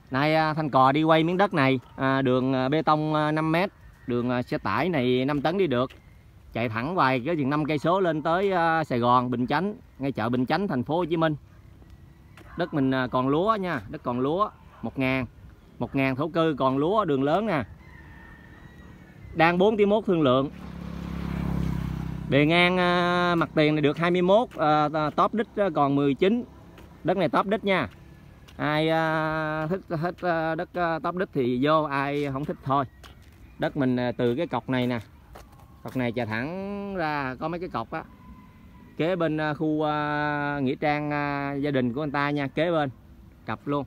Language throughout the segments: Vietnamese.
Nay Thanh Cò đi quay miếng đất này, đường bê tông 5 mét, đường xe tải này 5 tấn đi được. Chạy thẳng hoài cái chừng 5 cây số lên tới Sài Gòn, Bình Chánh, ngay chợ Bình Chánh, thành phố Hồ Chí Minh. Đất mình còn lúa nha, đất còn lúa 1.000 thổ cư, còn lúa đường lớn nè. Đang 4,1 tỷ thương lượng. Bề ngang mặt tiền này được 21, top đích còn 19. Đất này top đích nha. Ai thích hết đất top đích thì vô, ai không thích thôi. Đất mình từ cái cọc này nè, cọc này chạy thẳng ra có mấy cái cọc á, kế bên khu nghĩa trang gia đình của người ta nha, kế bên cặp luôn.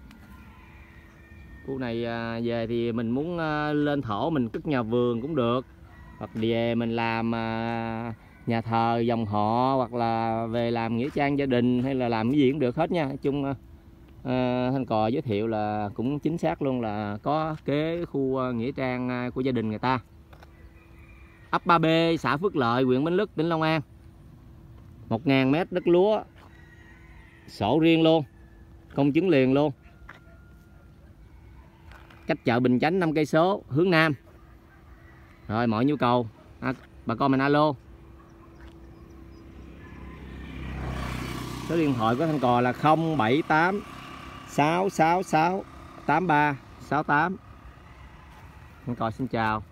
Khu này về thì mình muốn lên thổ mình cất nhà vườn cũng được, hoặc về mình làm nhà thờ dòng họ, hoặc là về làm nghĩa trang gia đình, hay là làm cái gì cũng được hết nha. Nói chung Thanh Cò giới thiệu là cũng chính xác luôn, là có kế khu nghĩa trang của gia đình người ta. Ấp 3B, xã Phước Lợi, huyện Bến Lức, tỉnh Long An. 1.000 mét đất lúa, sổ riêng luôn, công chứng liền luôn. Cách chợ Bình Chánh 5 cây số, hướng Nam. Rồi mọi nhu cầu bà con mình alo. Số điện thoại của Thanh Cò là 078 666 8368. Thanh Cò xin chào.